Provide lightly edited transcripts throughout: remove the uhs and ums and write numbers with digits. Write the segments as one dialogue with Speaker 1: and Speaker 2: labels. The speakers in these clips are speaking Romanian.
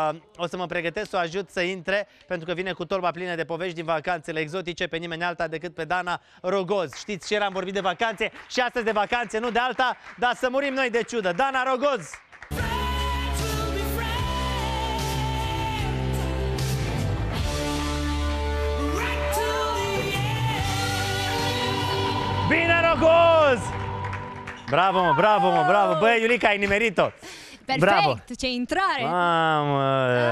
Speaker 1: o să mă pregătesc să o ajut să intre, pentru că vine cu torba plină de povești din vacanțele exotice, pe nimeni alta decât pe Dana Rogoz. Știți, ce am vorbit de vacanțe și astăzi de vacanțe, nu de alta, dar să murim noi de ciudă. Dana Rogoz! Bine, Rogoz! Bravo, mă, bravo, mă, bravo! Băi, Iulica, ai nimerit-o!
Speaker 2: Perfect,
Speaker 1: bravo.
Speaker 2: Ce intrare!
Speaker 1: Mamă!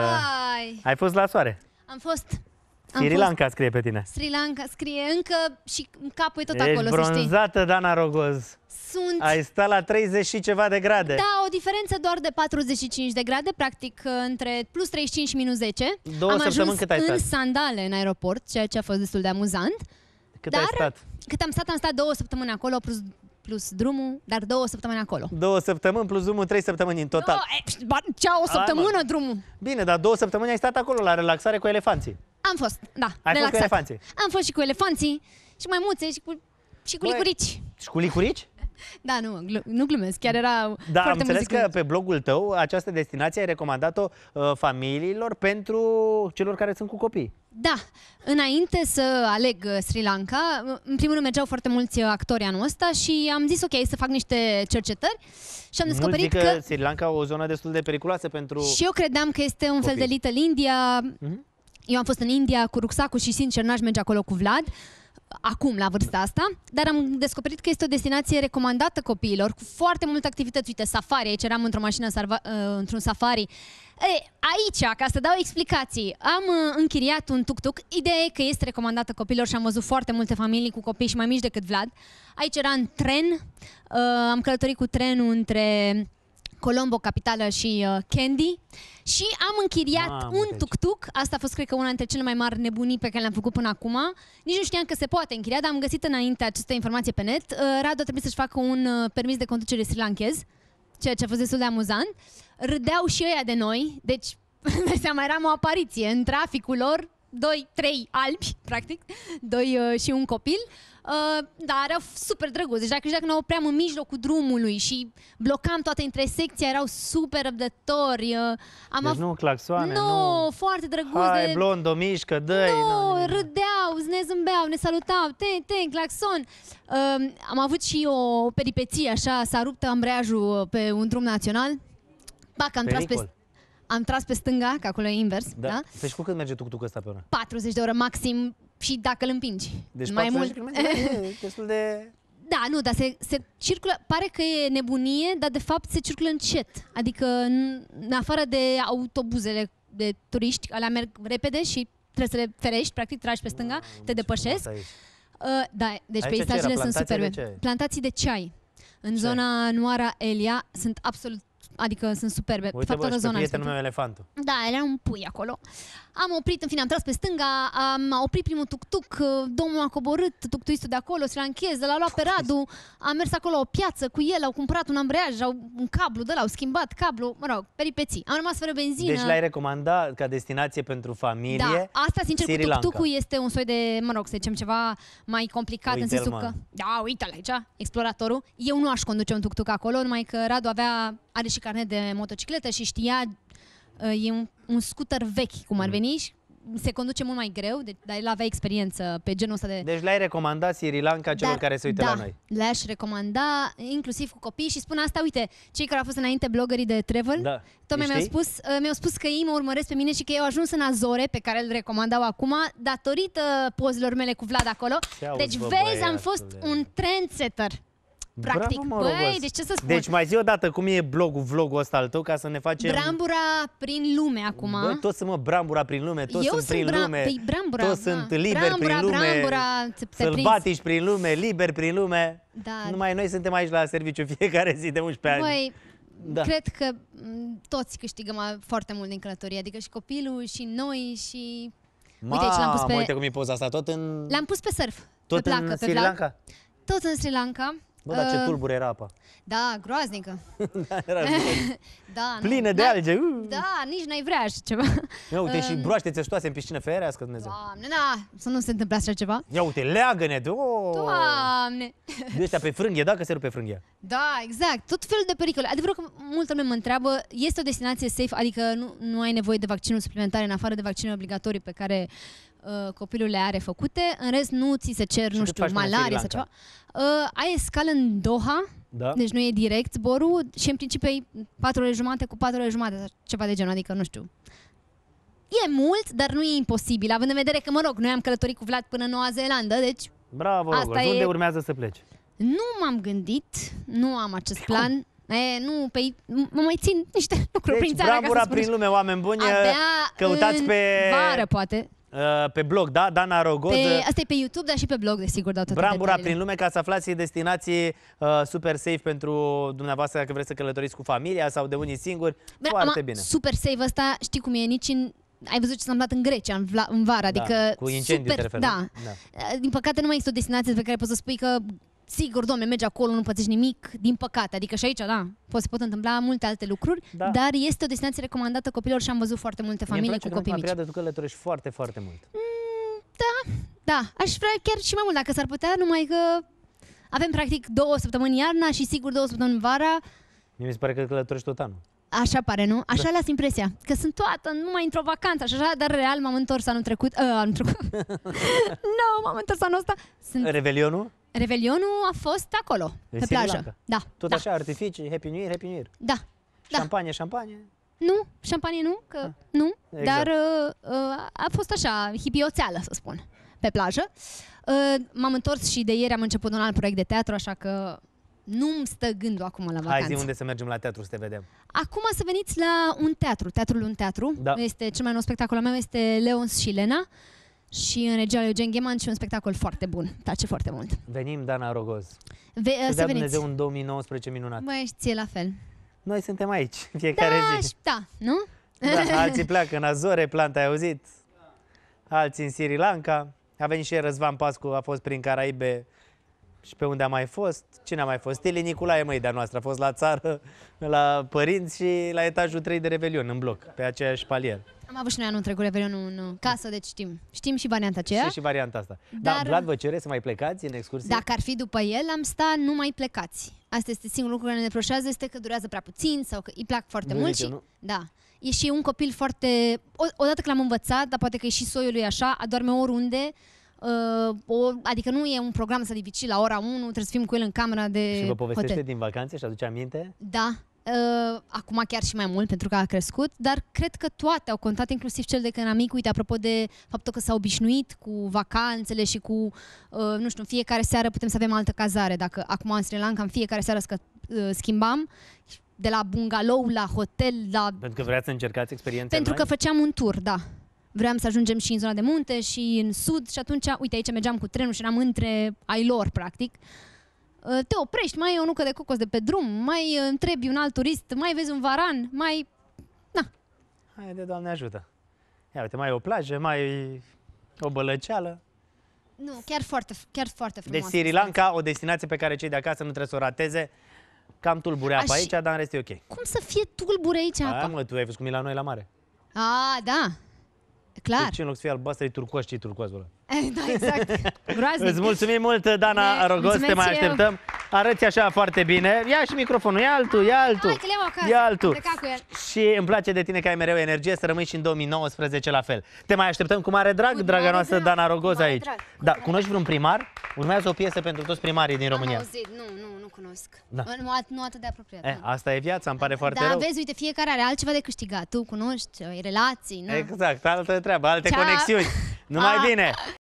Speaker 1: Ai fost la soare?
Speaker 2: Am fost.
Speaker 1: Sri Lanka scrie pe tine.
Speaker 2: Sri Lanka scrie încă și capul e tot
Speaker 1: Ești
Speaker 2: acolo, să știi.
Speaker 1: bronzată, Dana Rogoz.
Speaker 2: Sunt...
Speaker 1: Ai stat la 30 și ceva de grade.
Speaker 2: Da, o diferență doar de 45 de grade, practic între plus 35 și minus 10.
Speaker 1: Două săptămâni cât ai stat?
Speaker 2: În sandale în aeroport, ceea ce a fost destul de amuzant.
Speaker 1: Cât ai stat?
Speaker 2: Cât am stat 2 săptămâni acolo, plus drumul, dar 2 săptămâni acolo.
Speaker 1: 2 săptămâni plus drumul, 3 săptămâni în total.
Speaker 2: Ce, o săptămână drumul?
Speaker 1: Bine, dar 2 săptămâni ai stat acolo la relaxare cu elefanții.
Speaker 2: Am fost, da,
Speaker 1: Ai fost cu elefanții?
Speaker 2: Am fost și cu elefanții, și maimuțe, și cu licurici.
Speaker 1: Și cu licurici?
Speaker 2: Da, nu glumesc, chiar era
Speaker 1: Da,
Speaker 2: foarte
Speaker 1: am înțeles
Speaker 2: muziculos.
Speaker 1: că pe blogul tău această destinație ai recomandat-o familiilor pentru celor care sunt cu copii.
Speaker 2: Da, înainte să aleg Sri Lanka, în primul rând mergeau foarte mulți actori anul ăsta și am zis ok, să fac niște cercetări și am descoperit că
Speaker 1: Sri Lanka o zonă destul de periculoasă pentru
Speaker 2: și eu credeam că este un fel de Little India. Eu am fost în India cu rucsacul și sincer n-aș merge acolo cu Vlad. Acum, la vârsta asta, dar am descoperit că este o destinație recomandată copiilor, cu foarte multe activități. Uite, safari, aici eram într-o mașină, într-un safari. Aici, ca să dau explicații, am închiriat un tuk-tuk. Ideea e că este recomandată copiilor și am văzut foarte multe familii cu copii și mai mici decât Vlad. Aici era în tren, am călătorit cu trenul între Colombo, capitală, și Kandy și am închiriat un tuk-tuk. Asta a fost, cred că, una dintre cele mai mari nebunii pe care le-am făcut până acum. Nici nu știam că se poate închiria, dar am găsit înainte această informație pe net. Radu a trebuit să-și facă un permis de conducere sri-lanchez, ceea ce a fost destul de amuzant. Râdeau și ăia de noi, deci, de seama, eram o apariție în traficul lor. 2-3 albi, practic, 2 și un copil. Dar erau super drăguți. Deci dacă ne opream în mijlocul drumului și blocam toate intersecția, erau super răbdători.
Speaker 1: Deci nu claxoane,
Speaker 2: nu, foarte drăguți.
Speaker 1: Hai, blondo, mișcă, dă-i.
Speaker 2: Nu, râdeau, ne zâmbeau, ne salutau, claxon. Am avut și o peripeție, așa, s-a rupt ambreiajul pe un drum național. Bac, am tras pe stânga, că acolo e invers. Da?
Speaker 1: Deci cu cât merge tuk-tuk ăsta pe oră?
Speaker 2: 40 de ore maxim și dacă îl împingi.
Speaker 1: Deci
Speaker 2: mai mult.
Speaker 1: Destul de...
Speaker 2: Da, nu, dar se circulă, pare că e nebunie, dar de fapt se circulă încet. Adică în afară de autobuzele de turiști, alea merg repede și trebuie să le ferești, practic tragi pe stânga, te depășesc. Da, deci
Speaker 1: aici
Speaker 2: peisajele sunt superbe. Plantații de ceai. În zona Nuara Elia sunt absolut, adică sunt superbe.
Speaker 1: Uite, bă, și pe prietenul meu elefantul.
Speaker 2: Da, era un pui acolo. Am oprit, în fine, am tras pe stânga, am oprit primul tuk-tuk, domnul a coborât tuk-tuistul de acolo, sri-lanchez, l-a luat pe Radu, am mers acolo la o piață cu el, au cumpărat un ambreiaj, un cablu de la, au schimbat cablu, mă rog, peripeții. Am rămas fără benzină.
Speaker 1: Deci l-ai recomandat ca destinație pentru familie?
Speaker 2: Da, asta, sincer, cu tuk-tuk-ul este un soi de, mă rog, să zicem, ceva mai complicat, în sensul că... Da, uite-l aici, exploratorul. Eu nu aș conduce un tuk-tuk acolo, numai că Radu are și carnet de motocicletă și știa, e un scooter vechi, cum ar veni, și se conduce mult mai greu, dar el avea experiență pe genul ăsta de...
Speaker 1: Deci l-ai recomandat Sri Lanka celor care se uită la noi?
Speaker 2: Da, le-aș recomanda, inclusiv cu copii, și spun asta, uite, cei care au fost înainte bloggerii de travel, tocmai mi-au spus că ei mă urmăresc pe mine și că eu au ajuns în Azore, pe care îl recomandau acum, datorită pozelor mele cu Vlad acolo. Deci, vezi, am fost un trendsetter. Practic,
Speaker 1: bravo,
Speaker 2: băi, deci ce să spun?
Speaker 1: Deci mai zi o dată cum e vlogul ăsta al tău, ca să ne facem...
Speaker 2: Brambura prin lume acum.
Speaker 1: Băi, toți sunt, mă, brambura prin lume, toți sunt prin lume, toți sunt liberi prin lume, sălbatici prin lume, liberi prin lume. Da. Numai noi suntem aici la serviciu fiecare zi de 11 ani.
Speaker 2: Băi, cred că toți câștigăm foarte mult din călătorie, adică și copilul, și noi, și... Uite, aici l-am pus pe...
Speaker 1: uite cum e poza asta, tot în...
Speaker 2: L-am pus pe surf,
Speaker 1: tot
Speaker 2: pe placă,
Speaker 1: în Sri Lanka?
Speaker 2: Tot în Sri Lanka.
Speaker 1: Bă, dar ce tulbure era apa.
Speaker 2: Da, groaznică.
Speaker 1: Era
Speaker 2: Da,
Speaker 1: plină de alge.
Speaker 2: Da, nici n-ai vrea așa ceva.
Speaker 1: Ia uite, și broaște țestoase în piscină, ferească Dumnezeu.
Speaker 2: Doamne, da, să nu se întâmple așa ceva.
Speaker 1: Ia uite, leagă-ne!
Speaker 2: Doamne!
Speaker 1: De ăștia pe frânghie, dacă se rupe frânghia.
Speaker 2: Da, exact. Tot felul de pericole. Adevărul că multă lume mă întreabă, este o destinație safe, adică nu ai nevoie de vaccinuri suplimentare în afară de vaccinuri obligatorii pe care copilul le are făcute. În rest nu ți se cer,
Speaker 1: Și
Speaker 2: nu
Speaker 1: cât
Speaker 2: știu,
Speaker 1: faci până în Sri
Speaker 2: malaria sau
Speaker 1: Lanka?
Speaker 2: ceva. Ai escală în Doha,
Speaker 1: Da?
Speaker 2: deci nu e direct zborul și în principiu e 4 ore jumate cu 4 ore jumate, sau ceva de genul, adică nu știu. E mult, dar nu e imposibil, având în vedere că, mă rog, noi am călătorit cu Vlad până în Noua Zeelandă, deci
Speaker 1: Bravo,
Speaker 2: Asta
Speaker 1: Rogos.
Speaker 2: e-
Speaker 1: Unde urmează să pleci?
Speaker 2: nu m-am gândit, nu am acest plan. Nu, pe mă mai țin niște lucruri
Speaker 1: Deci,
Speaker 2: prin țară. ca să
Speaker 1: brambura
Speaker 2: spun
Speaker 1: prin
Speaker 2: așa.
Speaker 1: lume, oameni buni.
Speaker 2: Abia
Speaker 1: Căutați
Speaker 2: în
Speaker 1: pe-
Speaker 2: vară, poate.
Speaker 1: Pe blog, da? Dana Rogoz.
Speaker 2: Asta e pe YouTube, dar și pe blog, desigur, dau toate
Speaker 1: Brambura
Speaker 2: detaliile.
Speaker 1: prin lume, ca să aflați destinații super safe pentru dumneavoastră dacă vreți să călătoriți cu familia sau de unii singuri.
Speaker 2: Bine,
Speaker 1: Foarte
Speaker 2: ama,
Speaker 1: bine.
Speaker 2: super safe ăsta, știi cum e, nici în... Ai văzut ce s-a întâmplat în Grecia, în vară,
Speaker 1: Da,
Speaker 2: adică
Speaker 1: cu incendii, te referi,
Speaker 2: da.
Speaker 1: da.
Speaker 2: Din păcate nu mai este o destinație pe care poți să spui că sigur, domne, mergi acolo, nu pățești nimic, din păcate. Adică și aici, da, se pot întâmpla multe alte lucruri,
Speaker 1: Da.
Speaker 2: dar este o destinație recomandată copilor și am văzut foarte multe familii cu copii mici.
Speaker 1: Mie tu călătorești foarte, foarte mult.
Speaker 2: Da, aș vrea chiar și mai mult dacă s-ar putea, numai că avem practic 2 săptămâni iarna și sigur 2 săptămâni vara.
Speaker 1: Mie mi se pare că călătorești tot anul.
Speaker 2: Așa pare, nu? Așa las impresia. Că sunt toată, numai într-o vacanță, așa, dar real m-am întors anul trecut. Anul trecut. Nu, m-am întors anul ăsta.
Speaker 1: Revelionul?
Speaker 2: Revelionul a fost acolo,
Speaker 1: În
Speaker 2: pe
Speaker 1: Sri
Speaker 2: plajă.
Speaker 1: Lanka.
Speaker 2: Da.
Speaker 1: Tot
Speaker 2: da.
Speaker 1: așa, artificii, Happy New Year, Happy New Year.
Speaker 2: Da. Da.
Speaker 1: Șampanie, șampanie.
Speaker 2: Nu, șampanie nu, că nu,
Speaker 1: exact.
Speaker 2: dar a fost așa, hipioțeală, să spun, pe plajă. M-am întors și de ieri am început un alt proiect de teatru, așa că nu-mi stă gândul acum la vacanță.
Speaker 1: Hai zi unde să mergem la teatru să te vedem.
Speaker 2: Acum să veniți la un teatru, Teatrul Un Teatru.
Speaker 1: Da.
Speaker 2: Este cel mai nou spectacol al meu, este Leons și Lena. Și în regia lui Eugen Gheman și un spectacol foarte bun. Îmi place foarte mult.
Speaker 1: Venim, Dana Rogoz. Să
Speaker 2: Să
Speaker 1: dea
Speaker 2: veniți.
Speaker 1: Dumnezeu un 2019 minunat.
Speaker 2: Băi, și ție la fel.
Speaker 1: Noi suntem aici, în fiecare
Speaker 2: Da,
Speaker 1: zi.
Speaker 2: și da, nu?
Speaker 1: Da, alții pleacă în Azore, Planta, ai auzit? Alții în Sri Lanka. A venit și Răzvan Pascu, a fost prin Caraibe și pe unde a mai fost. Cine a mai fost? Stili Nicolae, măi, de-a noastră. A fost la țară, la părinți și la etajul 3 de Revelion, în bloc, pe aceeași palier.
Speaker 2: Am avut și noi anul trecut Revelionul în casă, deci știm. Știm și varianta aceea.
Speaker 1: Și varianta asta.
Speaker 2: Dar-
Speaker 1: Dar Vlad vă cere să mai plecați în excursie?
Speaker 2: Dacă ar fi după el, am sta, nu mai plecați. Asta este singurul lucru care ne reproșează, este că durează prea puțin sau că îi plac foarte
Speaker 1: Nu
Speaker 2: mult.
Speaker 1: zice,
Speaker 2: Și,
Speaker 1: nu?
Speaker 2: da. E și un copil foarte... Odată că l-am învățat, dar poate că e și soiul lui așa, adorme oriunde. Adică nu e un program să dificil la ora 1, trebuie să fim cu el în camera de
Speaker 1: Și vă povestește
Speaker 2: hotel.
Speaker 1: din vacanțe și aduce aminte?
Speaker 2: Da. Acum chiar și mai mult pentru că a crescut, dar cred că toate au contat, inclusiv cel de când am mic. Uite, apropo de faptul că s-a obișnuit cu vacanțele și cu, nu știu, în fiecare seară putem să avem altă cazare. Dacă acum în Sri Lanka, în fiecare seară schimbam de la bungalow la hotel, la...
Speaker 1: Pentru că vreați să încercați experiențe
Speaker 2: Pentru
Speaker 1: noi?
Speaker 2: că făceam un tur, da. Vreau să ajungem și în zona de munte și în sud și atunci, uite, aici mergeam cu trenul și eram între ai lor, practic. Te oprești, mai e o nucă de cocos de pe drum, mai întrebi un alt turist, mai vezi un varan, mai...
Speaker 1: Haide, Doamne ajută. Ia uite, mai e o plajă, mai e o bălăceală.
Speaker 2: Nu, chiar foarte
Speaker 1: Deci
Speaker 2: frumos.
Speaker 1: Sri Lanka, o destinație pe care cei de acasă nu trebuie să o rateze. Cam tulbure apa aici, dar în rest e ok.
Speaker 2: Cum să fie tulbure aici
Speaker 1: A,
Speaker 2: apa?
Speaker 1: mă, tu ai văzut cum e la noi la mare.
Speaker 2: Da. Clar.
Speaker 1: Deci în loc să fie albastră, e turcoaz, ce-i turcoazul ăla.
Speaker 2: Da, exact. Groaznic.
Speaker 1: Îți mulțumim mult, Dana Rogoz, te
Speaker 2: mulțumesc
Speaker 1: mai
Speaker 2: și eu.
Speaker 1: așteptăm. Arăți așa foarte bine. Ia și microfonul, ia altul, ia altul.
Speaker 2: Hai că le iau acasă.
Speaker 1: Ia
Speaker 2: Am
Speaker 1: altul.
Speaker 2: plecat cu el.
Speaker 1: Și îmi place de tine că ai mereu energie, să rămâi și în 2019 la fel. Te mai așteptăm cu mare drag,
Speaker 2: Cu
Speaker 1: draga
Speaker 2: mare
Speaker 1: noastră
Speaker 2: drag,
Speaker 1: Dana
Speaker 2: cu
Speaker 1: Rogoz
Speaker 2: mare
Speaker 1: aici.
Speaker 2: drag, cu
Speaker 1: Da,
Speaker 2: mare
Speaker 1: cunoști vreun primar? Urmează o piesă pentru toți primarii din România.
Speaker 2: Am auzit, nu cunosc.
Speaker 1: Da.
Speaker 2: Nu atât de apropiat.
Speaker 1: Eh, asta e viața, îmi pare foarte
Speaker 2: Da,
Speaker 1: rău.
Speaker 2: vezi, uite, fiecare are altceva de câștigat. Tu cunoști, ai relații, nu?
Speaker 1: Exact, altă treabă, alte
Speaker 2: Cea-
Speaker 1: conexiuni. Numai bine!